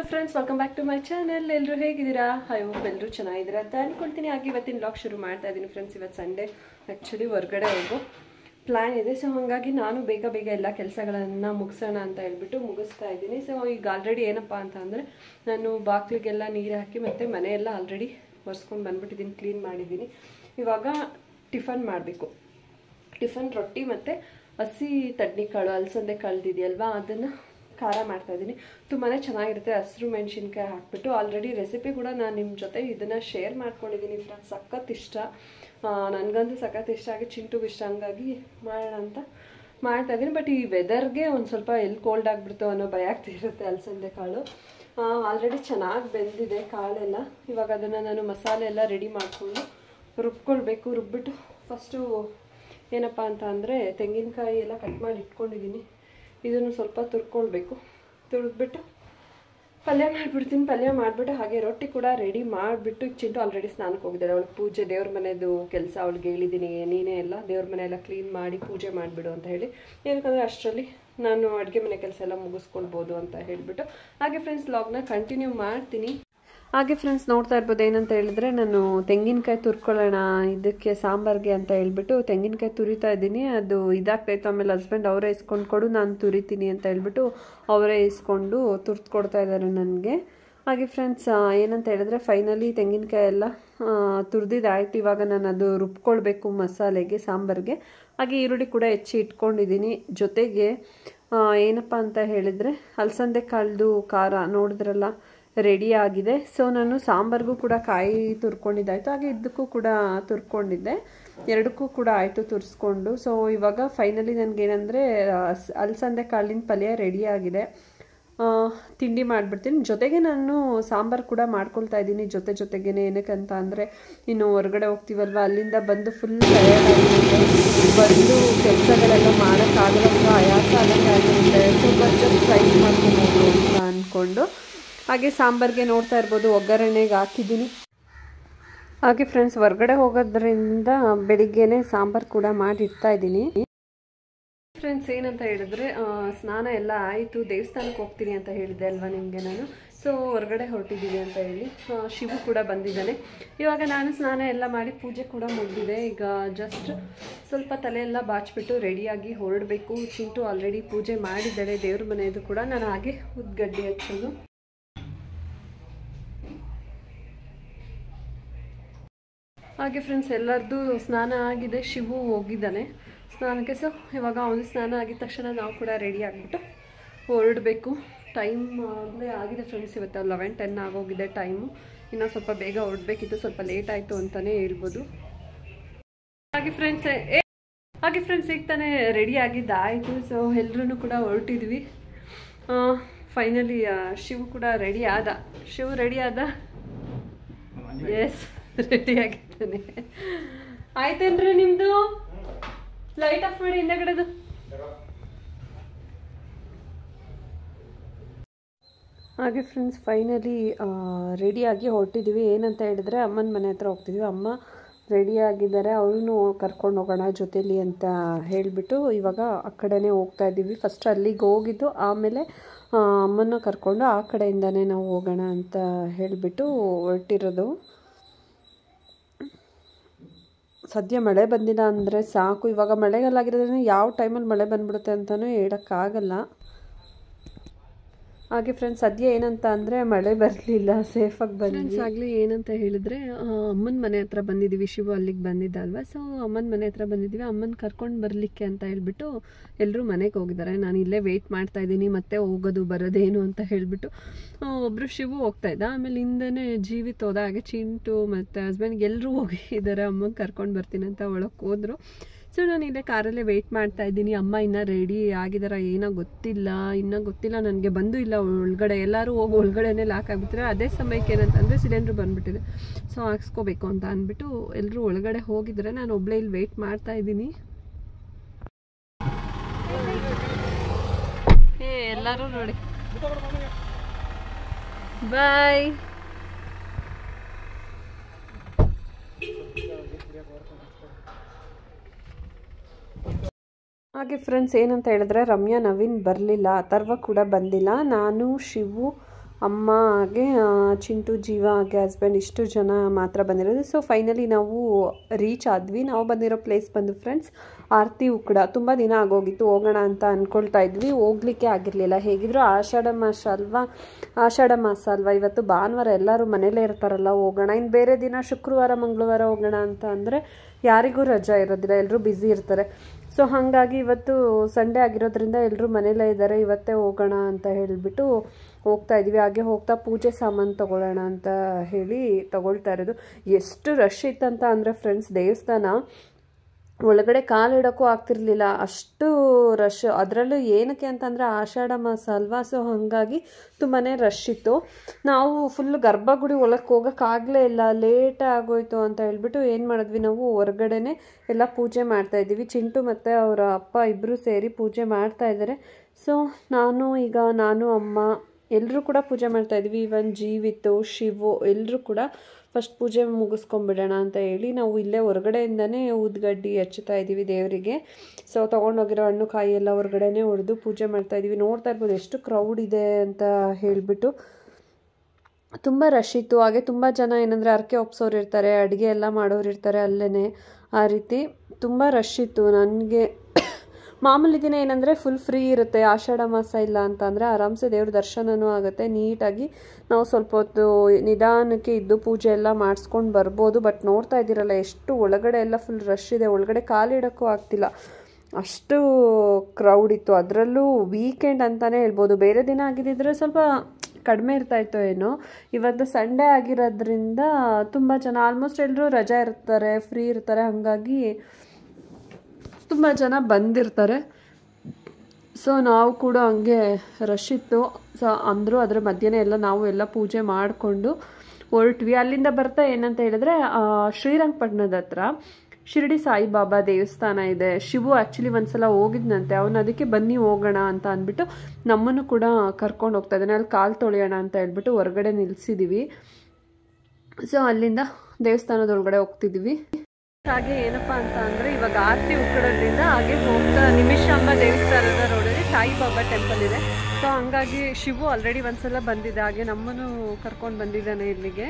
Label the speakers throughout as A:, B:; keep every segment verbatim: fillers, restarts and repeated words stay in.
A: Friends, welcome back to my channel. ಎಲ್ಲರೂ ಹೇಗಿದ್ದೀರಾ? I hope ಎಲ್ಲರೂ ಚೆನ್ನಾಗಿದ್ದೀರಾ ಅಂತ ಅಂದ್ಕೊಳ್ತೀನಿ. ಹಾಗೆ ಇವತ್ತಿನ ಬ್ಲಾಗ್ ಶುರು ಮಾಡ್ತಾ ಇದ್ದೀನಿ ಫ್ರೆಂಡ್ಸ್. ಇವತ್ತು ಸಂಡೇ, ಆ್ಯಕ್ಚುಲಿ ಹೊರಗಡೆ ಹೋಗೋ ಪ್ಲ್ಯಾನ್ ಇದೆ. ಸೊ ಹಾಗಾಗಿ ನಾನು ಬೇಗ ಬೇಗ ಎಲ್ಲ ಕೆಲಸಗಳನ್ನು ಮುಗಿಸೋಣ ಅಂತ ಹೇಳ್ಬಿಟ್ಟು ಮುಗಿಸ್ತಾ ಇದ್ದೀನಿ. ಸೊ ಈಗ ಆಲ್ರೆಡಿ ಏನಪ್ಪ ಅಂತ ಅಂದರೆ, ನಾನು ಬಾಗಿಲಿಗೆಲ್ಲ ನೀರು ಹಾಕಿ ಮತ್ತು ಮನೆಯೆಲ್ಲ ಆಲ್ರೆಡಿ ಒರೆಸ್ಕೊಂಡು ಬಂದುಬಿಟ್ಟಿದ್ದೀನಿ, ಕ್ಲೀನ್ ಮಾಡಿದ್ದೀನಿ. ಇವಾಗ ಟಿಫನ್ ಮಾಡಬೇಕು. ಟಿಫನ್ ರೊಟ್ಟಿ ಮತ್ತು ಹಸಿ ತಡ್ನಿಕಾಳು, ಅಲಸಂದೆ ಕಳೆದಿದೆಯಲ್ವಾ, ಅದನ್ನು ಖಾರ ಮಾಡ್ತಾಯಿದ್ದೀನಿ. ತುಂಬಾ ಚೆನ್ನಾಗಿರುತ್ತೆ. ಹಸಿರು ಮೆಣಸಿನ್ಕಾಯಿ ಹಾಕ್ಬಿಟ್ಟು ಆಲ್ರೆಡಿ ರೆಸಿಪಿ ಕೂಡ ನಾನು ನಿಮ್ಮ ಜೊತೆ ಇದನ್ನು ಶೇರ್ ಮಾಡ್ಕೊಂಡಿದ್ದೀನಿ ಫ್ರೆಂಡ್ಸ್. ಸಖತ್ ಇಷ್ಟ, ನನಗಂತೂ ಸಖತ್ ಇಷ್ಟ ಆಗಿ, ಚಿಂಟುಗೂ ಇಷ್ಟ, ಹಂಗಾಗಿ ಮಾಡೋಣ ಅಂತ ಮಾಡ್ತಾಯಿದ್ದೀನಿ. ಬಟ್ ಈ ವೆದರ್ಗೆ ಒಂದು ಸ್ವಲ್ಪ ಎಲ್ಲಿ ಕೋಲ್ಡ್ ಆಗಿಬಿಡ್ತು ಅನ್ನೋ ಭಯ ಆಗ್ತಿರುತ್ತೆ. ಅಲಸಂದೆ ಕಾಳು ಆಲ್ರೆಡಿ ಚೆನ್ನಾಗಿ ಬೆಂದಿದೆ ಕಾಳೆಲ್ಲ. ಇವಾಗ ಅದನ್ನು ನಾನು ಮಸಾಲೆ ಎಲ್ಲ ರೆಡಿ ಮಾಡಿಕೊಂಡು ರುಬ್ಕೊಳ್ಬೇಕು. ರುಬ್ಬಿಟ್ಟು ಫಸ್ಟು ಏನಪ್ಪ ಅಂತ ಅಂದರೆ, ತೆಂಗಿನಕಾಯಿ ಎಲ್ಲ ಕಟ್ ಮಾಡಿ ಇಟ್ಕೊಂಡಿದ್ದೀನಿ. ಇದನ್ನು ಸ್ವಲ್ಪ ತುರ್ಕೊಳ್ಬೇಕು. ತುರಿದ್ಬಿಟ್ಟು ಪಲ್ಯ ಮಾಡಿಬಿಡ್ತೀನಿ. ಪಲ್ಯ ಮಾಡಿಬಿಟ್ಟು ಹಾಗೆ ರೊಟ್ಟಿ ಕೂಡ ರೆಡಿ ಮಾಡಿಬಿಟ್ಟು, ಚಿಂಟು ಆಲ್ರೆಡಿ ಸ್ನಾನಕ್ಕೆ ಹೋಗಿದ್ದಾಳೆ. ಅವಳಿಗೆ ಪೂಜೆ, ದೇವ್ರ ಮನೆಯದು ಕೆಲಸ ಅವಳಿಗೆ ಹೇಳಿದ್ದೀನಿ, ನೀನೇ ಎಲ್ಲ ದೇವ್ರ ಮನೆ ಎಲ್ಲ ಕ್ಲೀನ್ ಮಾಡಿ ಪೂಜೆ ಮಾಡಿಬಿಡು ಅಂತ ಹೇಳಿ. ಏನಕ್ಕಂದರೆ ಅಷ್ಟರಲ್ಲಿ ನಾನು ಅಡುಗೆ ಮನೆ ಕೆಲಸ ಎಲ್ಲ ಮುಗಿಸ್ಕೊಳ್ಬೋದು ಅಂತ ಹೇಳಿಬಿಟ್ಟು. ಹಾಗೆ ಫ್ರೆಂಡ್ಸ್, ವ್ಲಾಗ್ನ ಕಂಟಿನ್ಯೂ ಮಾಡ್ತೀನಿ. ಹಾಗೆ ಫ್ರೆಂಡ್ಸ್, ನೋಡ್ತಾ ಇರ್ಬೋದು ಏನಂತ ಹೇಳಿದ್ರೆ, ನಾನು ತೆಂಗಿನಕಾಯಿ ತುರ್ಕೊಳ್ಳೋಣ ಇದಕ್ಕೆ ಸಾಂಬಾರಿಗೆ ಅಂತ ಹೇಳ್ಬಿಟ್ಟು ತೆಂಗಿನಕಾಯಿ ತುರಿತಾ ಇದ್ದೀನಿ. ಅದು ಇದಾಗ್ತಾಯಿತ್ತು. ಆಮೇಲೆ ಹಸ್ಬೆಂಡ್ ಅವರೇ ಇಸ್ಕೊಂಡು ಕೊಡು, ನಾನು ತುರಿತೀನಿ ಅಂತ ಹೇಳ್ಬಿಟ್ಟು ಅವರೇ ಇಸ್ಕೊಂಡು ತುರ್ದು ಕೊಡ್ತಾ ಇದ್ದಾರೆ ನನಗೆ. ಹಾಗೆ ಫ್ರೆಂಡ್ಸ್, ಏನಂತ ಹೇಳಿದ್ರೆ, ಫೈನಲಿ ತೆಂಗಿನಕಾಯಿ ಎಲ್ಲ ತುರಿದಿದ್ದಾಯ್ತು. ಇವಾಗ ನಾನು ಅದು ರುಬ್ಕೊಳ್ಬೇಕು ಮಸಾಲೆಗೆ, ಸಾಂಬಾರಿಗೆ. ಹಾಗೆ ಈರುಳ್ಳಿ ಕೂಡ ಹೆಚ್ಚಿ ಇಟ್ಕೊಂಡಿದ್ದೀನಿ. ಜೊತೆಗೆ ಏನಪ್ಪ ಅಂತ ಹೇಳಿದರೆ, ಅಲಸಂದೆ ಕಾಳ್ದು ಖಾರ ನೋಡಿದ್ರಲ್ಲ, ರೆಡಿ ಆಗಿದೆ. ಸೊ ನಾನು ಸಾಂಬಾರಿಗೂ ಕೂಡ ಕಾಯಿ ತುರ್ಕೊಂಡಿದ್ದಾಯಿತು, ಹಾಗೆ ಇದಕ್ಕೂ ಕೂಡ ತುರ್ಕೊಂಡಿದ್ದೆ. ಎರಡಕ್ಕೂ ಕೂಡ ಆಯಿತು ತುರಿಸ್ಕೊಂಡು. ಸೊ ಇವಾಗ ಫೈನಲಿ ನನಗೇನೆಂದರೆ, ಅಲಸಂದೆ ಕಾಳಿನ ಪಲ್ಯ ರೆಡಿ ಆಗಿದೆ. ತಿಂಡಿ ಮಾಡಿಬಿಡ್ತೀನಿ. ಜೊತೆಗೆ ನಾನು ಸಾಂಬಾರು ಕೂಡ ಮಾಡ್ಕೊಳ್ತಾ ಇದ್ದೀನಿ ಜೊತೆ ಜೊತೆಗೇ. ಏನಕ್ಕಂತ ಅಂದರೆ, ಇನ್ನು ಹೊರಗಡೆ ಹೋಗ್ತೀವಲ್ವ, ಅಲ್ಲಿಂದ ಬಂದು ಫುಲ್ ಟಯರ್ಡಾಗಿರುತ್ತೆ. ಬಂದು ಕೆಲಸಗಳೆಲ್ಲ ಮಾಡೋಕ್ಕಾಗಲ್ಲ, ಆಯಾಸ ಆಗೋಕ್ಕಾಗಿರುತ್ತೆ. ಸ್ವಲ್ಪ ಜಸ್ಟ್ ಫ್ರೈ ಮಾಡ್ಕೊಬೋದು ಅಂತ ಅಂದ್ಕೊಂಡು ಹಾಗೆ ಸಾಂಬಾರಿಗೆ ನೋಡ್ತಾ ಇರ್ಬೋದು ಒಗ್ಗರಣೆಗೆ ಹಾಕಿದ್ದೀನಿ. ಹಾಗೆ ಫ್ರೆಂಡ್ಸ್, ಹೊರಗಡೆ ಹೋಗೋದ್ರಿಂದ ಬೆಳಿಗ್ಗೆನೇ ಸಾಂಬಾರು ಕೂಡ ಮಾಡಿಡ್ತಾ ಇದ್ದೀನಿ. ಫ್ರೆಂಡ್ಸ್, ಏನಂತ ಹೇಳಿದ್ರೆ, ಸ್ನಾನ ಎಲ್ಲ ಆಯಿತು. ದೇವಸ್ಥಾನಕ್ಕೆ ಹೋಗ್ತೀನಿ ಅಂತ ಹೇಳಿದ್ದೆ ಅಲ್ವಾ ನಿಮಗೆ ನಾನು. ಸೊ ಹೊರಗಡೆ ಹೊರಟಿದ್ದೀವಿ ಅಂತ ಹೇಳಿ ಶಿವು ಕೂಡ ಬಂದಿದ್ದಾನೆ. ಇವಾಗ ನಾನು ಸ್ನಾನ ಎಲ್ಲ ಮಾಡಿ ಪೂಜೆ ಕೂಡ ಮುಗಿದಿದೆ. ಈಗ ಜಸ್ಟ್ ಸ್ವಲ್ಪ ತಲೆ ಎಲ್ಲ ಬಾಚಿಬಿಟ್ಟು ರೆಡಿಯಾಗಿ ಹೊರಡಬೇಕು. ಚಿಂಟು ಆಲ್ರೆಡಿ ಪೂಜೆ ಮಾಡಿದ್ದಾಳೆ ದೇವ್ರ ಮನೆಯದು ಕೂಡ. ನಾನು ಹಾಗೆ ಉದ್ಗಡ್ಡಿ ಹಚ್ಚೋದು. ಹಾಗೆ ಫ್ರೆಂಡ್ಸ್, ಎಲ್ಲರದ್ದು ಸ್ನಾನ ಆಗಿದೆ. ಶಿವು ಹೋಗಿದ್ದಾನೆ ಸ್ನಾನಕ್ಕೆ. ಸೊ ಇವಾಗ ಅವನು ಸ್ನಾನ ಆಗಿದ ತಕ್ಷಣ ನಾವು ಕೂಡ ರೆಡಿ ಆಗಿಬಿಟ್ಟು ಹೊರಡಬೇಕು. ಟೈಮ್ ಅಂದರೆ ಆಗಿದೆ ಫ್ರೆಂಡ್ಸ್, ಇವತ್ತು ಲೆವೆನ್ ಟೆನ್ ಆಗೋಗಿದೆ ಟೈಮು. ಇನ್ನೂ ಸ್ವಲ್ಪ ಬೇಗ ಹೊರಡಬೇಕಿತ್ತು, ಸ್ವಲ್ಪ ಲೇಟ್ ಆಯಿತು ಅಂತಲೇ ಹೇಳ್ಬೋದು. ಹಾಗೆ ಫ್ರೆಂಡ್ಸ್ ಏ ಹಾಗೆ ಫ್ರೆಂಡ್ಸ್ ಈಗ ತಾನೇ ರೆಡಿ ಆಗಿದ್ದಾಯಿತು. ಸೊ ಎಲ್ಲರೂ ಕೂಡ ಹೊರಟಿದ್ವಿ. ಫೈನಲಿ ಶಿವು ಕೂಡ ರೆಡಿ ಆದ. ಶಿವು ರೆಡಿ ಆದ. ಎಸ್, ರೆಡಿ ಆಗಿದ್ದಾನೆ. ಆಯ್ತೇನ್ರಿ ನಿಮ್ಮದು? ಲೈಟ್ ಆಫ್ ಮಾಡಿ ಹಿಂದಗಡೆದು. ಹಾಗೆ ಫ್ರೆಂಡ್ಸ್, ಫೈನಲಿ ರೆಡಿಯಾಗಿ ಹೊರಟಿದ್ವಿ. ಏನಂತ ಹೇಳಿದ್ರೆ, ಅಮ್ಮನ ಮನೆ ಹತ್ರ ಹೋಗ್ತಿದ್ವಿ. ಅಮ್ಮ ರೆಡಿಯಾಗಿದ್ದಾರೆ, ಅವ್ರನ್ನೂ ಕರ್ಕೊಂಡು ಹೋಗೋಣ ಜೊತೇಲಿ ಅಂತ ಹೇಳಿಬಿಟ್ಟು ಇವಾಗ ಆ ಕಡೆನೇ ಹೋಗ್ತಾ ಇದ್ದೀವಿ. ಫಸ್ಟ್ ಅಲ್ಲಿಗೆ ಹೋಗಿದ್ದು, ಆಮೇಲೆ ಅಮ್ಮನ ಕರ್ಕೊಂಡು ಆ ಕಡೆಯಿಂದನೇ ನಾವು ಹೋಗೋಣ ಅಂತ ಹೇಳಿಬಿಟ್ಟು ಹೊರಟಿರೋದು. ಸದ್ಯ ಮಳೆ ಬಂದಿಲ್ಲ ಅಂದರೆ ಸಾಕು. ಇವಾಗ ಮಳೆಗಾಲ ಆಗಿರೋದ್ರಿಂದ ಯಾವ ಟೈಮಲ್ಲಿ ಮಳೆ ಬಂದ್ಬಿಡುತ್ತೆ ಅಂತಲೂ ಹೇಳೋಕ್ಕಾಗಲ್ಲ. ಹಾಗೆ ಫ್ರೆಂಡ್ಸ್, ಸದ್ಯ ಏನಂತ ಅಂದರೆ ಮಳೆ ಬರಲಿಲ್ಲ, ಸೇಫಾಗಿ ಬಂದ್ವಿ. ಆಗಲಿ ಏನಂತ ಹೇಳಿದ್ರೆ, ಅಮ್ಮನ ಮನೆ ಹತ್ರ ಬಂದಿದ್ದೀವಿ. ಶಿವು ಅಲ್ಲಿಗೆ ಬಂದಿದ್ದ ಅಲ್ವಾ. ಸೊ ಅಮ್ಮನ ಮನೆ ಹತ್ರ ಬಂದಿದ್ದೀವಿ. ಅಮ್ಮನ ಕರ್ಕೊಂಡು ಬರಲಿಕ್ಕೆ ಅಂತ ಹೇಳ್ಬಿಟ್ಟು ಎಲ್ಲರೂ ಮನೆಗೆ ಹೋಗಿದ್ದಾರೆ. ನಾನು ಇಲ್ಲೇ ವೆಯ್ಟ್ ಮಾಡ್ತಾ ಇದ್ದೀನಿ, ಮತ್ತೆ ಹೋಗೋದು ಬರೋದೇನು ಅಂತ ಹೇಳಿಬಿಟ್ಟು. ಒಬ್ಬರು ಶಿವು ಹೋಗ್ತಾ ಇದ್ದ, ಆಮೇಲೆ ಹಿಂದೆನೇ ಜೀವಿತ ಹೋದ. ಹಾಗೆ ಚಿಂಟು ಮತ್ತು ಹಸ್ಬೆಂಡ್ಗೆ ಎಲ್ಲರೂ ಹೋಗಿದ್ದಾರೆ ಅಮ್ಮಂಗೆ ಕರ್ಕೊಂಡು ಬರ್ತೀನಿ ಅಂತ ಒಳಗೆ ಹೋದರು. ಸೊ ನಾನು ಇಲ್ಲೇ ಕಾರಲ್ಲೇ ವೆಯ್ಟ್ ಮಾಡ್ತಾ ಇದ್ದೀನಿ. ಅಮ್ಮ ಇನ್ನೂ ರೆಡಿ ಆಗಿದಾರ ಏನೋ ಗೊತ್ತಿಲ್ಲ, ಇನ್ನೂ ಗೊತ್ತಿಲ್ಲ ನನಗೆ. ಬಂದು ಇಲ್ಲ ಒಳಗಡೆ, ಎಲ್ಲರೂ ಹೋಗಿ ಒಳಗಡೆನೇ ಲಾಕ್ ಆಗಿಬಿಟ್ರೆ. ಅದೇ ಸಮಯಕ್ಕೆ ಏನಂತಂದರೆ ಸಿಲಿಂಡ್ರ್ ಬಂದುಬಿಟ್ಟಿದೆ. ಸೊ ಹಾಕ್ಸ್ಕೋಬೇಕು ಅಂತ ಅಂದ್ಬಿಟ್ಟು ಎಲ್ಲರೂ ಒಳಗಡೆ ಹೋಗಿದ್ರೆ, ನಾನು ಒಬ್ಬಳೇ ಇಲ್ಲಿ ವೆಯ್ಟ್ ಮಾಡ್ತಾ ಇದ್ದೀನಿ. ಏ ಎಲ್ಲರೂ ನೋಡಿ, ಬಾಯ್. ಹಾಗೆ ಫ್ರೆಂಡ್ಸ್, ಏನಂತ ಹೇಳಿದ್ರೆ, ರಮ್ಯಾ ನವೀನ್ ಬರಲಿಲ್ಲ, ಅಥರ್ವ ಕೂಡ ಬಂದಿಲ್ಲ. ನಾನು, ಶಿವು ಅಮ್ಮ ಹಾಗೆ ಚಿಂಟು ಜೀವ ಹಾಗೆ ಹಸ್ಬೆಂಡ್ ಇಷ್ಟು ಜನ ಮಾತ್ರ ಬಂದಿರೋದು. ಸೊ ಫೈನಲಿ ನಾವು ರೀಚ್ ಆದ್ವಿ. ನಾವು ಬಂದಿರೋ ಪ್ಲೇಸ್ ಬಂದು ಫ್ರೆಂಡ್ಸ್ ಆರತಿ ಉಕ್ಕಡ. ತುಂಬ ದಿನ ಆಗೋಗಿತ್ತು, ಹೋಗೋಣ ಅಂತ ಅಂದ್ಕೊಳ್ತಾ ಇದ್ವಿ, ಹೋಗ್ಲಿಕ್ಕೆ ಆಗಿರಲಿಲ್ಲ. ಹೇಗಿದ್ರು ಆಷಾಢ ಮಾಸ ಅಲ್ವಾ ಆಷಾಢ ಮಾಸ ಅಲ್ವಾ ಇವತ್ತು ಭಾನುವಾರ ಎಲ್ಲರೂ ಮನೇಲೇ ಇರ್ತಾರಲ್ಲ, ಹೋಗೋಣ. ಇನ್ನು ಬೇರೆ ದಿನ ಶುಕ್ರವಾರ ಮಂಗಳವಾರ ಹೋಗೋಣ ಅಂತ ಅಂದರೆ ಯಾರಿಗೂ ರಜಾ ಇರೋದಿಲ್ಲ, ಎಲ್ಲರೂ ಬ್ಯುಸಿ ಇರ್ತಾರೆ. ಸೊ ಹಾಗಾಗಿ ಇವತ್ತು ಸಂಡೇ ಆಗಿರೋದ್ರಿಂದ ಎಲ್ಲರೂ ಮನೇಲೇ ಇದ್ದಾರೆ, ಇವತ್ತೇ ಹೋಗೋಣ ಅಂತ ಹೇಳಿಬಿಟ್ಟು ಹೋಗ್ತಾ ಇದ್ದೀವಿ. ಹಾಗೆ ಹೋಗ್ತಾ ಪೂಜೆ ಸಾಮಾನು ತೊಗೊಳ್ಳೋಣ ಅಂತ ಹೇಳಿ ತೊಗೊಳ್ತಾ ಇರೋದು. ಎಷ್ಟು ರಶ್ ಇತ್ತಂತ ಅಂದರೆ ಫ್ರೆಂಡ್ಸ್, ದೇವಸ್ಥಾನ ಒಳಗಡೆ ಕಾಲಿಡೋಕ್ಕೂ ಆಗ್ತಿರ್ಲಿಲ್ಲ, ಅಷ್ಟು ರಶ್. ಅದರಲ್ಲೂ ಏನಕ್ಕೆ ಅಂತಂದರೆ ಆಷಾಢ ಮಾಸ ಅಲ್ವಾ, ಸೊ ಹಾಗಾಗಿ ತುಂಬಾ ರಶ್ ಇತ್ತು. ನಾವು ಫುಲ್ ಗರ್ಭಗುಡಿ ಒಳಗೆ ಹೋಗೋಕ್ಕಾಗಲೇ ಇಲ್ಲ, ಲೇಟ್ ಆಗೋಯ್ತು ಅಂತ ಹೇಳ್ಬಿಟ್ಟು ಏನು ಮಾಡಿದ್ವಿ, ನಾವು ಹೊರಗಡೆನೆ ಎಲ್ಲ ಪೂಜೆ ಮಾಡ್ತಾಯಿದ್ದೀವಿ. ಚಿಂಟು ಮತ್ತು ಅವರ ಅಪ್ಪ ಇಬ್ಬರು ಸೇರಿ ಪೂಜೆ ಮಾಡ್ತಾಯಿದ್ದಾರೆ. ಸೊ ನಾನು ಈಗ ನಾನು ಅಮ್ಮ ಎಲ್ಲರೂ ಕೂಡ ಪೂಜೆ ಮಾಡ್ತಾಯಿದ್ವಿ. ಇವನ್ ಜೀವಿತು ಶಿವು ಎಲ್ಲರೂ ಕೂಡ ಫಸ್ಟ್ ಪೂಜೆ ಮುಗಿಸ್ಕೊಂಬಿಡೋಣ ಅಂತ ಹೇಳಿ ನಾವು ಇಲ್ಲೇ ಹೊರಗಡೆಯಿಂದನೇ ಊದ್ಗಡ್ಡಿ ಹಚ್ಚುತ್ತಾ ಇದ್ದೀವಿ ದೇವರಿಗೆ. ಸೊ ತೊಗೊಂಡೋಗಿರೋ ಹಣ್ಣು ಕಾಯಿ ಎಲ್ಲ ಹೊರಗಡೆನೇ ಹೊಡೆದು ಪೂಜೆ ಮಾಡ್ತಾಯಿದ್ದೀವಿ. ನೋಡ್ತಾ ಇರ್ಬೋದು ಎಷ್ಟು ಕ್ರೌಡ್ ಇದೆ ಅಂತ ಹೇಳಿಬಿಟ್ಟು. ತುಂಬ ರಶ್ ಇತ್ತು. ಹಾಗೆ ತುಂಬ ಜನ ಏನಂದರೆ ಹರಕೆ ಒಪ್ಸೋರು ಇರ್ತಾರೆ, ಅಡುಗೆ ಎಲ್ಲ ಮಾಡೋರು ಇರ್ತಾರೆ ಅಲ್ಲೇ, ಆ ರೀತಿ ತುಂಬ ರಶ್ ಇತ್ತು. ನನಗೆ ಮಾಮೂಲಿ ದಿನ ಏನಂದರೆ ಫುಲ್ ಫ್ರೀ ಇರುತ್ತೆ, ಆಷಾಢ ಮಾಸ ಇಲ್ಲ ಅಂತ ಅಂದರೆ ಆರಾಮ್ಸೆ ದೇವ್ರ ದರ್ಶನವೂ ಆಗುತ್ತೆ. ನೀಟಾಗಿ ನಾವು ಸ್ವಲ್ಪ ಹೊತ್ತು ನಿಧಾನಕ್ಕೆ ಇದ್ದು ಪೂಜೆ ಎಲ್ಲ ಮಾಡಿಸ್ಕೊಂಡು ಬರ್ಬೋದು. ಬಟ್ ನೋಡ್ತಾ ಇದ್ದೀರಲ್ಲ ಎಷ್ಟು ಒಳಗಡೆ ಎಲ್ಲ ಫುಲ್ ರಶ್ ಇದೆ, ಒಳಗಡೆ ಕಾಲಿಡೋಕ್ಕೂ ಆಗ್ತಿಲ್ಲ, ಅಷ್ಟು ಕ್ರೌಡ್ ಇತ್ತು. ಅದರಲ್ಲೂ ವೀಕೆಂಡ್ ಅಂತಲೇ ಹೇಳ್ಬೋದು. ಬೇರೆ ದಿನ ಆಗಿದ್ದಿದ್ರೆ ಸ್ವಲ್ಪ ಕಡಿಮೆ ಇರ್ತಾಯಿತ್ತೋ ಏನೋ. ಇವತ್ತು ಸಂಡೇ ಆಗಿರೋದ್ರಿಂದ ತುಂಬ ಜನ ಆಲ್ಮೋಸ್ಟ್ ಎಲ್ಲರೂ ರಜಾ ಇರ್ತಾರೆ, ಫ್ರೀ ಇರ್ತಾರೆ, ಹಾಗಾಗಿ ತುಂಬ ಜನ ಬಂದಿರ್ತಾರೆ. ಸೊ ನಾವು ಕೂಡ ಹಂಗೆ ರಶ್ ಇತ್ತು. ಸೊ ಅಂದರೂ ಅದರ ಮಧ್ಯೆ ಎಲ್ಲ ನಾವು ಎಲ್ಲ ಪೂಜೆ ಮಾಡಿಕೊಂಡು ಹೊರಟ್ವಿ. ಅಲ್ಲಿಂದ ಬರ್ತಾ ಏನಂತ ಹೇಳಿದ್ರೆ ಶ್ರೀರಂಗಪಟ್ಟಣದ ಹತ್ರ ಶಿರಡಿ ಸಾಯಿಬಾಬಾ ದೇವಸ್ಥಾನ ಇದೆ. ಶಿವು ಆ್ಯಕ್ಚುಲಿ ಒಂದ್ಸಲ ಹೋಗಿದ್ನಂತೆ, ಅವನು ಅದಕ್ಕೆ ಬನ್ನಿ ಹೋಗೋಣ ಅಂತ ಅಂದ್ಬಿಟ್ಟು ನಮ್ಮನ್ನು ಕೂಡ ಕರ್ಕೊಂಡು ಹೋಗ್ತಾ ಇದ್ದಾನೆ. ಅಲ್ಲಿ ಕಾಲು ತೊಳೆಯೋಣ ಅಂತ ಹೇಳ್ಬಿಟ್ಟು ಹೊರಗಡೆ ನಿಲ್ಲಿಸಿದ್ದೀವಿ. ಸೊ ಅಲ್ಲಿಂದ ದೇವಸ್ಥಾನದೊಳಗಡೆ ಹೋಗ್ತಿದ್ದೀವಿ. ಹಾಗೆ ಏನಪ್ಪ ಅಂತ ಅಂದರೆ ಇವಾಗ ಆರತಿ ಉಕ್ಕಡೋದ್ರಿಂದ ಹಾಗೆ ಹೋಗ್ತಾ ನಿಮಿಷಾಂಬ ದೇವಸ್ಥಾನದ ರೋಡಲ್ಲಿ ಸಾಯಿಬಾಬಾ ಟೆಂಪಲ್ ಇದೆ. ಸೊ ಹಂಗಾಗಿ ಶಿವು ಆಲ್ರೆಡಿ ಒಂದ್ಸಲ ಬಂದಿದೆ, ಹಾಗೆ ನಮ್ಮನ್ನು ಕರ್ಕೊಂಡು ಬಂದಿದ್ದಾನೆ ಇಲ್ಲಿಗೆ.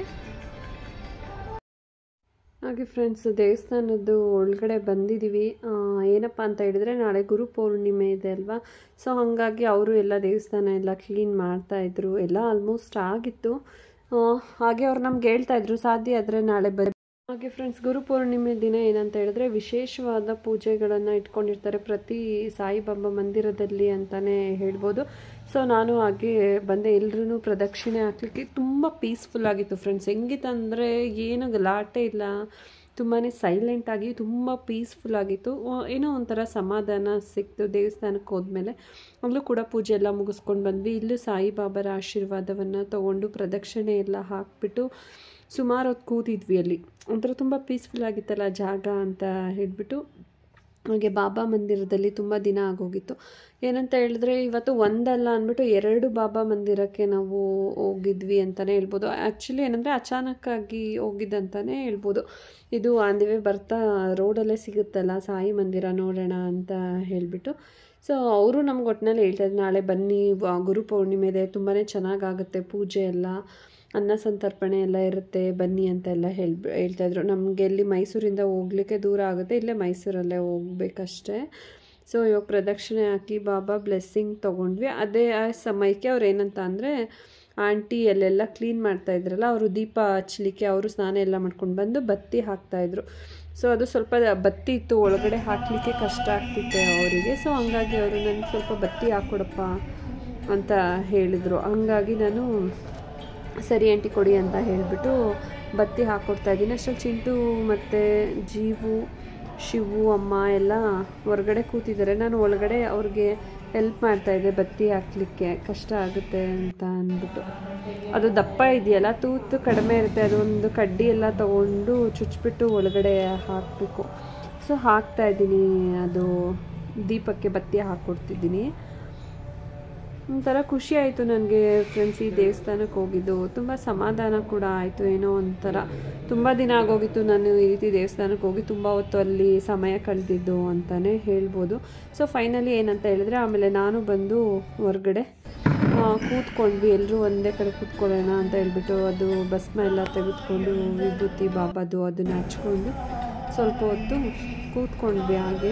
A: ಹಾಗೆ ಫ್ರೆಂಡ್ಸ್ ದೇವಸ್ಥಾನದ್ದು ಒಳಗಡೆ ಬಂದಿದ್ದೀವಿ. ಏನಪ್ಪ ಅಂತ ಹೇಳಿದರೆ ನಾಳೆ ಗುರು ಪೌರ್ಣಿಮೆ ಇದೆ ಅಲ್ವಾ, ಸೊ ಹಾಗಾಗಿ ಅವರು ಎಲ್ಲ ದೇವಸ್ಥಾನ ಎಲ್ಲ ಕ್ಲೀನ್ ಮಾಡ್ತಾಯಿದ್ರು, ಎಲ್ಲ ಆಲ್ಮೋಸ್ಟ್ ಆಗಿತ್ತು. ಹಾಗೆ ಅವ್ರು ನಮ್ಗೆ ಹೇಳ್ತಾಯಿದ್ರು ಸಾಧ್ಯ ಆದರೆ ನಾಳೆ ಬರ. ಹಾಗೆ ಫ್ರೆಂಡ್ಸ್ ಗುರುಪೌರ್ಣಿಮೆ ದಿನ ಏನಂತ ಹೇಳಿದ್ರೆ ವಿಶೇಷವಾದ ಪೂಜೆಗಳನ್ನು ಇಟ್ಕೊಂಡಿರ್ತಾರೆ ಪ್ರತಿ ಸಾಯಿಬಾಬಾ ಮಂದಿರದಲ್ಲಿ ಅಂತಲೇ ಹೇಳ್ಬೋದು. ಸೊ ನಾನು ಹಾಗೆ ಬಂದೆ, ಎಲ್ಲರೂ ಪ್ರದಕ್ಷಿಣೆ ಹಾಕ್ಲಿಕ್ಕೆ. ತುಂಬ ಪೀಸ್ಫುಲ್ ಆಗಿತ್ತು ಫ್ರೆಂಡ್ಸ್. ಹೆಂಗಿತ್ತಂದರೆ ಏನು ಗಲಾಟೆ ಇಲ್ಲ, ತುಂಬಾ ಸೈಲೆಂಟಾಗಿ ತುಂಬ ಪೀಸ್ಫುಲ್ ಆಗಿತ್ತು. ಏನೋ ಒಂಥರ ಸಮಾಧಾನ ಸಿಕ್ತು ದೇವಸ್ಥಾನಕ್ಕೆ ಹೋದ್ಮೇಲೆ. ಅಲ್ಲೂ ಕೂಡ ಪೂಜೆ ಎಲ್ಲ ಮುಗಿಸ್ಕೊಂಡು ಬಂದ್ವಿ. ಇಲ್ಲೂ ಸಾಯಿಬಾಬಾರ ಆಶೀರ್ವಾದವನ್ನು ತೊಗೊಂಡು ಪ್ರದಕ್ಷಿಣೆ ಎಲ್ಲ ಹಾಕ್ಬಿಟ್ಟು ಸುಮಾರು ಹೊತ್ತು ಕೂತಿದ್ವಿ. ಅಲ್ಲಿ ಒಂಥರ ತುಂಬ ಪೀಸ್ಫುಲ್ ಆಗಿತ್ತಲ್ಲ ಜಾಗ ಅಂತ ಹೇಳಿಬಿಟ್ಟು. ಹಾಗೆ ಬಾಬಾ ಮಂದಿರದಲ್ಲಿ ತುಂಬ ದಿನ ಆಗೋಗಿತ್ತು. ಏನಂತ ಹೇಳಿದ್ರೆ ಇವತ್ತು ಒಂದಲ್ಲ ಅಂದ್ಬಿಟ್ಟು ಎರಡು ಬಾಬಾ ಮಂದಿರಕ್ಕೆ ನಾವು ಹೋಗಿದ್ವಿ ಅಂತಲೇ ಹೇಳ್ಬೋದು. ಆ್ಯಕ್ಚುಲಿ ಏನಂದರೆ ಅಚಾನಕ್ಕಾಗಿ ಹೋಗಿದ್ದಂತಲೇ ಹೇಳ್ಬೋದು. ಇದು ಆನ್ ದಿ ವೇ ಬರ್ತಾ ರೋಡಲ್ಲೇ ಸಿಗುತ್ತಲ್ಲ ಸಾಯಿ ಮಂದಿರ, ನೋಡೋಣ ಅಂತ ಹೇಳಿಬಿಟ್ಟು. ಸೊ ಅವರು ನಮ್ಗೆ ಒಟ್ಟಿನಲ್ಲಿ ಹೇಳ್ತಾಯಿದ್ರು ನಾಳೆ ಬನ್ನಿ, ಗುರು ಪೌರ್ಣಿಮೆ ಇದೆ, ತುಂಬಾ ಚೆನ್ನಾಗಾಗುತ್ತೆ ಪೂಜೆ ಎಲ್ಲ, ಅನ್ನ ಸಂತರ್ಪಣೆ ಎಲ್ಲ ಇರುತ್ತೆ, ಬನ್ನಿ ಅಂತೆಲ್ಲ ಹೇಳಿ ಹೇಳ್ತಾಯಿದ್ರು. ನಮಗೆ ಎಲ್ಲಿ ಮೈಸೂರಿಂದ ಹೋಗ್ಲಿಕ್ಕೆ ದೂರ ಆಗುತ್ತೆ, ಇಲ್ಲೇ ಮೈಸೂರಲ್ಲೇ ಹೋಗ್ಬೇಕಷ್ಟೇ. ಸೊ ಇವಾಗ ಪ್ರದಕ್ಷಿಣೆ ಹಾಕಿ ಬಾಬಾ ಬ್ಲೆಸ್ಸಿಂಗ್ ತೊಗೊಂಡ್ವಿ. ಅದೇ ಆ ಸಮಯಕ್ಕೆ ಅವ್ರು ಏನಂತ ಅಂದರೆ ಆಂಟಿ ಅಲ್ಲೆಲ್ಲ ಕ್ಲೀನ್ ಮಾಡ್ತಾಯಿದ್ರಲ್ಲ, ಅವರು ದೀಪ ಹಚ್ಚಲಿಕ್ಕೆ ಅವರು ಸ್ನಾನ ಎಲ್ಲ ಮಾಡ್ಕೊಂಡು ಬಂದು ಬತ್ತಿ ಹಾಕ್ತಾಯಿದ್ರು. ಸೊ ಅದು ಸ್ವಲ್ಪ ಬತ್ತಿ ಇತ್ತು, ಒಳಗಡೆ ಹಾಕಲಿಕ್ಕೆ ಕಷ್ಟ ಆಗ್ತಿತ್ತು ಅವರಿಗೆ. ಸೊ ಹಂಗಾಗಿ ಅವರು ನನಗೆ ಸ್ವಲ್ಪ ಬತ್ತಿ ಹಾಕ್ಕೊಡಪ್ಪ ಅಂತ ಹೇಳಿದರು. ಹಂಗಾಗಿ ನಾನು ಸರಿ ಆಂಟಿ ಕೊಡಿ ಅಂತ ಹೇಳಿಬಿಟ್ಟು ಬತ್ತಿ ಹಾಕ್ಕೊಡ್ತಾ ಇದ್ದೀನಿ. ಅಷ್ಟರಲ್ಲಿ ಚಿಂಟು ಮತ್ತು ಜೀವು ಶಿವು ಅಮ್ಮ ಎಲ್ಲ ಹೊರಗಡೆ ಕೂತಿದ್ದಾರೆ. ನಾನು ಒಳಗಡೆ ಅವ್ರಿಗೆ ಹೆಲ್ಪ್ ಮಾಡ್ತಾಯಿದ್ದೆ ಬತ್ತಿ ಹಾಕ್ಲಿಕ್ಕೆ, ಕಷ್ಟ ಆಗುತ್ತೆ ಅಂತ ಅಂದ್ಬಿಟ್ಟು. ಅದು ದಪ್ಪ ಇದೆಯಲ್ಲ, ತೂತು ಕಡಿಮೆ ಇರುತ್ತೆ, ಅದೊಂದು ಕಡ್ಡಿ ಎಲ್ಲ ತೊಗೊಂಡು ಚುಚ್ಚಿಬಿಟ್ಟು ಒಳಗಡೆ ಹಾಕಬೇಕು. ಸೊ ಹಾಕ್ತಾಯಿದ್ದೀನಿ, ಅದು ದೀಪಕ್ಕೆ ಬತ್ತಿ ಹಾಕ್ಕೊಡ್ತಿದ್ದೀನಿ. ಒಂಥರ ಖುಷಿ ಆಯಿತು ನನಗೆ ಫ್ರೆಂಡ್ಸ್ ಈ ದೇವಸ್ಥಾನಕ್ಕೆ ಹೋಗಿದ್ದು. ತುಂಬ ಸಮಾಧಾನ ಕೂಡ ಆಯಿತು. ಏನೋ ಒಂಥರ ತುಂಬ ದಿನ ಆಗೋಗಿತ್ತು ನಾನು ಈ ರೀತಿ ದೇವಸ್ಥಾನಕ್ಕೆ ಹೋಗಿ ತುಂಬ ಹೊತ್ತು ಅಲ್ಲಿ ಸಮಯ ಕಳೆದಿದ್ದು ಅಂತಲೇ ಹೇಳ್ಬೋದು. ಸೊ ಫೈನಲಿ ಏನಂತ ಹೇಳಿದ್ರೆ ಆಮೇಲೆ ನಾನು ಬಂದು ಹೊರಗಡೆ ಕೂತ್ಕೊಂಡ್ವಿ, ಎಲ್ಲರೂ ಒಂದೇ ಕಡೆ ಕೂತ್ಕೊಳ್ಳೋಣ ಅಂತ ಹೇಳ್ಬಿಟ್ಟು ಅದು ಭಸ್ಮ ಎಲ್ಲ ತೆಗೆದುಕೊಂಡು ವಿಭೂತಿ ಬಾಬಾದು ಅದನ್ನು ಹಚ್ಕೊಂಡು ಸ್ವಲ್ಪ ಹೊತ್ತು ಕೂತ್ಕೊಂಡ್ವಿ. ಹಾಗೆ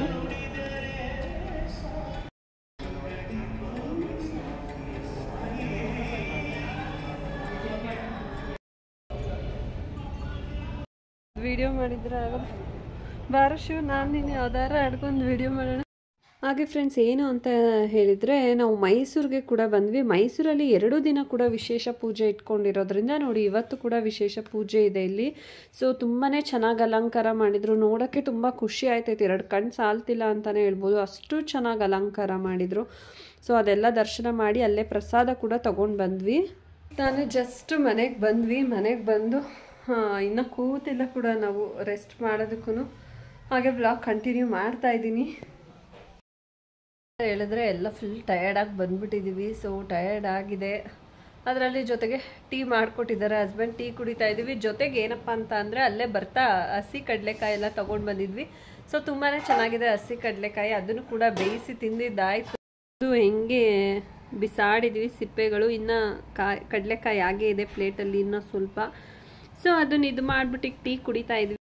A: ವಿಡಿಯೋ ಮಾಡಿದ್ರೆ ಆಗೋದು ಬಾರಶು, ನಾನು ನೀನು ಯಾವ್ದಾರ ಆಡ್ಕೊಂಡು ವಿಡಿಯೋ ಮಾಡೋಣ. ಹಾಗೆ ಫ್ರೆಂಡ್ಸ್, ಏನು ಅಂತ ಹೇಳಿದರೆ ನಾವು ಮೈಸೂರಿಗೆ ಕೂಡ ಬಂದ್ವಿ. ಮೈಸೂರಲ್ಲಿ ಎರಡು ದಿನ ಕೂಡ ವಿಶೇಷ ಪೂಜೆ ಇಟ್ಕೊಂಡಿರೋದ್ರಿಂದ ನೋಡಿ ಇವತ್ತು ಕೂಡ ವಿಶೇಷ ಪೂಜೆ ಇದೆ ಇಲ್ಲಿ. ಸೊ ತುಂಬಾ ಚೆನ್ನಾಗಿ ಅಲಂಕಾರ ಮಾಡಿದರು, ನೋಡೋಕ್ಕೆ ತುಂಬ ಖುಷಿ ಆಯ್ತೈತೆ, ಎರಡು ಕಣ್ಣು ಸಾಲ್ತಿಲ್ಲ ಅಂತಲೇ ಹೇಳ್ಬೋದು, ಅಷ್ಟು ಚೆನ್ನಾಗಿ ಅಲಂಕಾರ ಮಾಡಿದರು. ಸೊ ಅದೆಲ್ಲ ದರ್ಶನ ಮಾಡಿ ಅಲ್ಲೇ ಪ್ರಸಾದ ಕೂಡ ತೊಗೊಂಡು ಬಂದ್ವಿ. ನಾನು ಜಸ್ಟ್ ಮನೆಗೆ ಬಂದ್ವಿ. ಮನೆಗೆ ಬಂದು ಇನ್ನು ಕೂತಿಲ್ಲ ಕೂಡ ನಾವು ರೆಸ್ಟ್ ಮಾಡೋದಕ್ಕೂ. ಹಾಗೆ ಬ್ಲಾಗ್ ಕಂಟಿನ್ಯೂ ಮಾಡ್ತಾ ಇದ್ದೀನಿ. ಹೇಳಿದ್ರೆ ಎಲ್ಲ ಫುಲ್ ಟಯರ್ಡಾಗಿ ಬಂದ್ಬಿಟ್ಟಿದ್ದೀವಿ. ಸೊ ಟಯರ್ಡ್ ಆಗಿದೆ. ಅದರಲ್ಲಿ ಜೊತೆಗೆ ಟೀ ಮಾಡಿಕೊಟ್ಟಿದ್ದಾರೆ ಹಸ್ಬೆಂಡ್, ಟೀ ಕುಡಿತಾ ಇದ್ದೀವಿ. ಜೊತೆಗೆ ಏನಪ್ಪ ಅಂತ ಅಂದರೆ ಅಲ್ಲೇ ಬರ್ತಾ ಹಸಿ ಕಡಲೆಕಾಯಿ ಎಲ್ಲ ತೊಗೊಂಡು ಬಂದಿದ್ವಿ. ಸೊ ತುಂಬಾ ಚೆನ್ನಾಗಿದೆ ಹಸಿ ಕಡಲೆಕಾಯಿ, ಅದನ್ನು ಕೂಡ ಬೇಯಿಸಿ ತಿಂದಿದ್ದಾಯಿತು. ಅದು ಹೆಂಗೆ ಬಿಸಾಡಿದ್ವಿ ಸಿಪ್ಪೆಗಳು, ಇನ್ನು ಕಾಯಿ ಕಡಲೆಕಾಯಿ ಹಾಗೇ ಇದೆ ಪ್ಲೇಟಲ್ಲಿ ಇನ್ನೂ ಸ್ವಲ್ಪ. ಸೊ ಅದನ್ನ ಇದು ಮಾಡಿಬಿಟ್ಟು ಟೀ ಕುಡಿತಾ ಇದ್ವಿ.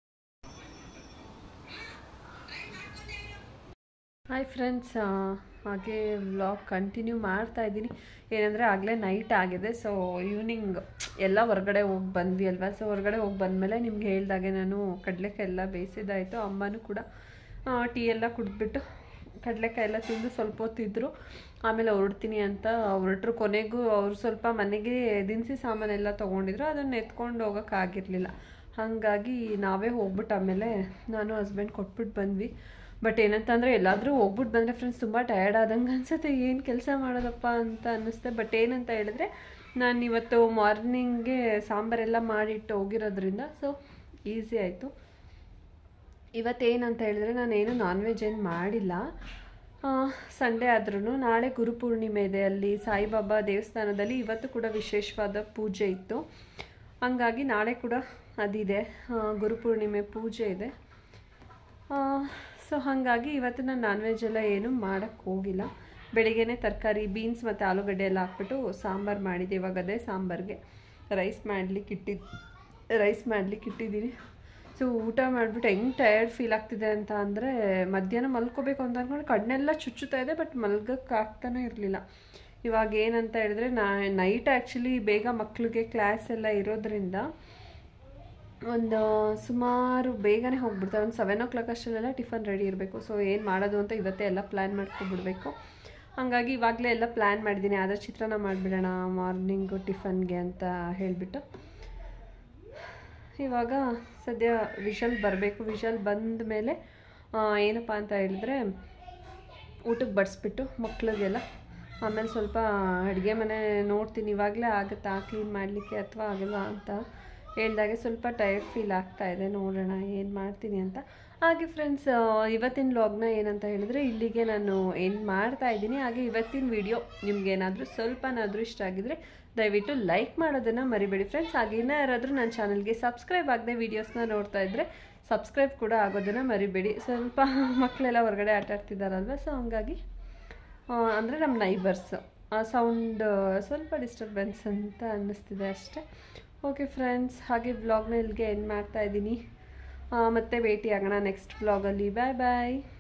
A: ಹಾಯ್ ಫ್ರೆಂಡ್ಸ್, ಹಾಗೆ ವ್ಲಾಗ್ ಕಂಟಿನ್ಯೂ ಮಾಡ್ತಾ ಇದ್ದೀನಿ. ಏನಂದರೆ ಆಗಲೇ ನೈಟ್ ಆಗಿದೆ. ಸೊ ಈವ್ನಿಂಗ್ ಎಲ್ಲ ಹೊರಗಡೆ ಹೋಗಿ ಬಂದ್ವಿ ಅಲ್ವಾ. ಸೊ ಹೊರಗಡೆ ಹೋಗಿ ಬಂದಮೇಲೆ ನಿಮ್ಗೆ ಹೇಳ್ದಾಗೆ ನಾನು ಕಡಲೆಕಾಯಿ ಎಲ್ಲ ಬೇಯಿಸಿದ್ದಾಯಿತು. ಅಮ್ಮನೂ ಕೂಡ ಟೀ ಎಲ್ಲ ಕುಡಿದ್ಬಿಟ್ಟು ಕಡಲೆಕಾಯಿ ಎಲ್ಲ ತಿಂದು ಸ್ವಲ್ಪ ಹೊತ್ತಿದ್ರು. ಆಮೇಲೆ ಹೊರಡ್ತೀನಿ ಅಂತ ಹೊರಟ್ರು. ಕೊನೆಗೂ ಅವರು ಸ್ವಲ್ಪ ಮನೆಗೆ ದಿನಸಿ ಸಾಮಾನೆಲ್ಲ ತೊಗೊಂಡಿದ್ರು, ಅದನ್ನು ಎತ್ಕೊಂಡು ಹೋಗೋಕ್ಕಾಗಿರಲಿಲ್ಲ. ಹಾಗಾಗಿ ನಾವೇ ಹೋಗ್ಬಿಟ್ಟು ಆಮೇಲೆ ನಾನು ಹಸ್ಬೆಂಡ್ ಕೊಟ್ಬಿಟ್ಟು ಬಂದ್ವಿ. ಬಟ್ ಏನಂತಂದರೆ ಎಲ್ಲಾದರೂ ಹೋಗ್ಬಿಟ್ಟು ಬಂದರೆ ಫ್ರೆಂಡ್ಸ್ ತುಂಬ ಟಯರ್ಡ್ ಆದಂಗೆ ಅನಿಸುತ್ತೆ, ಏನು ಕೆಲಸ ಮಾಡೋದಪ್ಪ ಅಂತ ಅನ್ನಿಸುತ್ತೆ. ಬಟ್ ಏನಂತ ಹೇಳಿದ್ರೆ ನಾನು ಇವತ್ತು ಮಾರ್ನಿಂಗ್ಗೆ ಸಾಂಬಾರೆಲ್ಲ ಮಾಡಿಟ್ಟು ಹೋಗಿರೋದ್ರಿಂದ ಸೊ ಈಸಿ ಆಯಿತು. ಇವತ್ತೇನಂತ ಹೇಳಿದ್ರೆ ನಾನೇನು ನಾನ್ ವೆಜ್ ಏನು ಮಾಡಿಲ್ಲ. ಸಂಡೇ ಆದ್ರೂ ನಾಳೆ ಗುರುಪೂರ್ಣಿಮೆ ಇದೆ, ಅಲ್ಲಿ ಸಾಯಿಬಾಬಾ ದೇವಸ್ಥಾನದಲ್ಲಿ ಇವತ್ತು ಕೂಡ ವಿಶೇಷವಾದ ಪೂಜೆ ಇತ್ತು. ಹಂಗಾಗಿ ನಾಳೆ ಕೂಡ ಅದಿದೆ, ಗುರುಪೂರ್ಣಿಮೆ ಪೂಜೆ ಇದೆ. ಸೊ ಹಾಗಾಗಿ ಇವತ್ತು ನಾನು ನಾನ್ ವೆಜ್ ಎಲ್ಲ ಏನೂ ಮಾಡೋಕ್ಕೆ ಹೋಗಿಲ್ಲ. ಬೆಳಿಗ್ಗೆನೇ ತರಕಾರಿ ಬೀನ್ಸ್ ಮತ್ತು ಆಲೂಗಡ್ಡೆ ಎಲ್ಲ ಹಾಕ್ಬಿಟ್ಟು ಸಾಂಬಾರು ಮಾಡಿದ್ದೆ. ಇವಾಗ ಅದೇ ಸಾಂಬಾರಿಗೆ ರೈಸ್ ಮಾಡ್ಲಿಕ್ಕೆ ಇಟ್ಟಿದ್ದು ರೈಸ್ ಮಾಡ್ಲಿಕ್ಕೆ ಇಟ್ಟಿದ್ದೀನಿ. ಸೊ ಊಟ ಮಾಡಿಬಿಟ್ಟು ಹೆಂಗೆ ಟಯರ್ಡ್ ಫೀಲ್ ಆಗ್ತಿದೆ ಅಂತ ಅಂದರೆ ಮಧ್ಯಾಹ್ನ ಮಲ್ಕೋಬೇಕು ಅಂತ ಅಂದ್ಕೊಂಡು ಕಣ್ಣೆಲ್ಲ ಚುಚ್ಚುತ್ತಾ ಇದೆ, ಬಟ್ ಮಲ್ಗೋಕ್ಕೆ ಆಗ್ತಾನೆ ಇರಲಿಲ್ಲ. ಇವಾಗ ಏನಂತ ಹೇಳಿದ್ರೆ ನಾ ನೈಟ್ ಆ್ಯಕ್ಚುಲಿ ಬೇಗ ಮಕ್ಕಳಿಗೆ ಕ್ಲಾಸ್ ಎಲ್ಲ ಇರೋದ್ರಿಂದ ಒಂದು ಸುಮಾರು ಬೇಗನೆ ಹೋಗ್ಬಿಡ್ತಾರೆ. ಒಂದು ಸೆವೆನ್ ಓ ಕ್ಲಾಕ್ ಅಷ್ಟರಲ್ಲೆಲ್ಲ ಟಿಫನ್ ರೆಡಿ ಇರಬೇಕು. ಸೊ ಏನು ಮಾಡೋದು ಅಂತ ಇವತ್ತೇ ಎಲ್ಲ ಪ್ಲ್ಯಾನ್ ಮಾಡ್ಕೊಬಿಡ್ಬೇಕು. ಹಾಗಾಗಿ ಇವಾಗಲೇ ಎಲ್ಲ ಪ್ಲ್ಯಾನ್ ಮಾಡಿದ್ದೀನಿ, ಆದರೆ ಚಿತ್ರಾನ್ನ ಮಾಡಿಬಿಡೋಣ ಮಾರ್ನಿಂಗು ಟಿಫನ್ಗೆ ಅಂತ ಹೇಳಿಬಿಟ್ಟು. ಇವಾಗ ಸದ್ಯ ವಿಷಲ್ ಬರಬೇಕು. ವಿಷಲ್ ಬಂದ ಮೇಲೆ ಏನಪ್ಪ ಅಂತ ಹೇಳಿದ್ರೆ ಊಟಕ್ಕೆ ಬಡಿಸ್ಬಿಟ್ಟು ಮಕ್ಕಳಿಗೆಲ್ಲ ಆಮೇಲೆ ಸ್ವಲ್ಪ ಅಡುಗೆ ಮನೆ ನೋಡ್ತೀನಿ, ಇವಾಗಲೇ ಆಗುತ್ತಾ ಕ್ಲೀನ್ ಮಾಡಲಿಕ್ಕೆ ಅಥವಾ ಆಗಲ್ಲ ಅಂತ ಹೇಳ್ದಾಗೆ ಸ್ವಲ್ಪ ಟೈರ್ಡ್ ಫೀಲ್ ಆಗ್ತಾ ಇದೆ. ನೋಡೋಣ ಏನು ಮಾಡ್ತೀನಿ ಅಂತ. ಹಾಗೆ ಫ್ರೆಂಡ್ಸ್, ಇವತ್ತಿನ ವ್ಲಾಗ್ನ ಏನಂತ ಹೇಳಿದ್ರೆ ಇಲ್ಲಿಗೆ ನಾನು ಏನು ಮಾಡ್ತಾ ಇದ್ದೀನಿ. ಹಾಗೆ ಇವತ್ತಿನ ವಿಡಿಯೋ ನಿಮ್ಗೇನಾದರೂ ಸ್ವಲ್ಪನಾದರೂ ಇಷ್ಟ ಆಗಿದ್ರೆ ದಯವಿಟ್ಟು ಲೈಕ್ ಮಾಡೋದನ್ನು ಮರಿಬೇಡಿ ಫ್ರೆಂಡ್ಸ್. ಹಾಗೆ ಇನ್ನೂ ಯಾರಾದರೂ ನನ್ನ ಚಾನಲ್ಗೆ ಸಬ್ಸ್ಕ್ರೈಬ್ ಆಗದೆ ವೀಡಿಯೋಸ್ನ ನೋಡ್ತಾ ಇದ್ದರೆ ಸಬ್ಸ್ಕ್ರೈಬ್ ಕೂಡ ಆಗೋದನ್ನು ಮರಿಬೇಡಿ. ಸ್ವಲ್ಪ ಮಕ್ಕಳೆಲ್ಲ ಹೊರಗಡೆ ಆಟ ಆಡ್ತಿದ್ದಾರಲ್ವ, ಸೊ ಹಂಗಾಗಿ ಅಂದರೆ ನಮ್ಮ ನೈಬರ್ಸ್ ಸೌಂಡ್ ಸ್ವಲ್ಪ ಡಿಸ್ಟರ್ಬೆನ್ಸ್ ಅಂತ ಅನ್ನಿಸ್ತಿದೆ ಅಷ್ಟೇ. ಓಕೆ ಫ್ರೆಂಡ್ಸ್, ಹಾಗೆ ವ್ಲಾಗ್ನ ಇಲ್ಲಿಗೆ ಎಂಡ್ ಮಾಡ್ತಾ ಇದ್ದೀನಿ. ಮತ್ತೆ ಭೇಟಿ ಆಗೋಣ ನೆಕ್ಸ್ಟ್ ವ್ಲಾಗಲ್ಲಿ. ಬಾಯ್ ಬಾಯ್.